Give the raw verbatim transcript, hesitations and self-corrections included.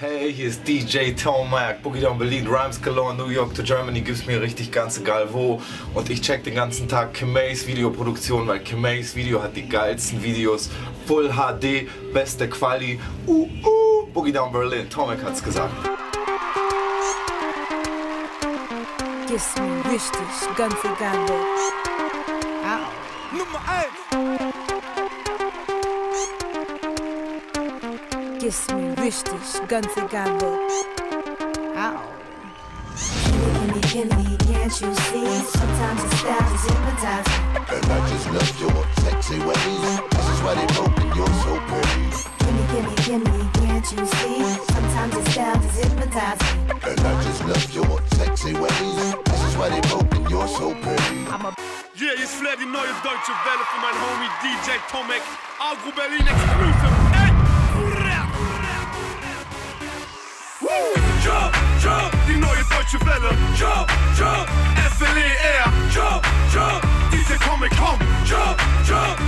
Hey, hier ist D J Tomac, Boogie Down Berlin, Rhymes Galore, New York to Germany, gibt's mir richtig ganz egal wo. Und ich check den ganzen Tag Kemays Videoproduktion, weil Kemays Video hat die geilsten Videos. Full H D, beste Quali. Uh, uh, Boogie Down Berlin, Tomac hat's gesagt. Ist mir wichtig, ganz egal wo. Au. Nummer eins. Ist mir wichtig, ganz egal wo. Au. Gimme, gimme, can't you see? Sometimes the style is hypnotizing. And I just love your sexy ways. This is why they broke and you're so pretty. Gimme, gimme, gimme, can't you see? Sometimes the style is hypnotizing. And I just love your sexy ways. This is why they broke and you're so pretty. I'm a Yeah, jetzt flair die neue deutsche Welle für mein Homie D J Tomac. Agro Berlin Exclusive. Ey! Jump, jump, die neue deutsche Welle. Jump, jump, F L E R. Jump, jump, D J Tomac, komm. Jump, jump,